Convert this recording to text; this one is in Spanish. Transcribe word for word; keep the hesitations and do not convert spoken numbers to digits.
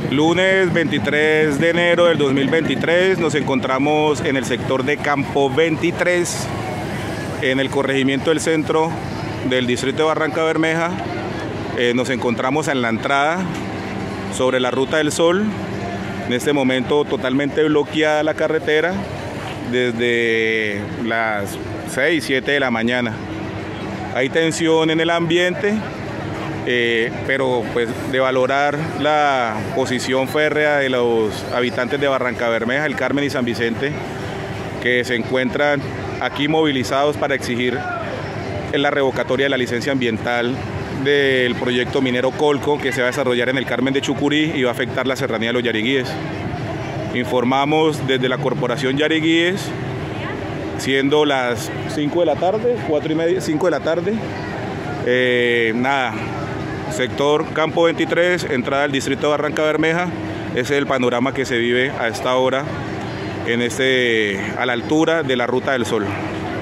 Lunes veintitrés de enero del dos mil veintitrés nos encontramos en el sector de Campo veintitrés, en el corregimiento del centro del distrito de Barrancabermeja. Eh, nos encontramos en la entrada sobre la Ruta del Sol. En este momento totalmente bloqueada la carretera desde las seis, siete de la mañana. Hay tensión en el ambiente. Eh, pero pues de valorar la posición férrea de los habitantes de Barrancabermeja, El Carmen y San Vicente, que se encuentran aquí movilizados para exigir la revocatoria de la licencia ambiental del proyecto minero Colco, que se va a desarrollar en el Carmen de Chucurí y va a afectar la serranía de los Yariguíes. Informamos desde la Corporación Yariguíes, siendo las cinco de la tarde, cuatro y media, cinco de la tarde, eh, nada. Sector Campo veintitrés, entrada al distrito de Barrancabermeja. Ese es el panorama que se vive a esta hora en este, a la altura de la Ruta del Sol.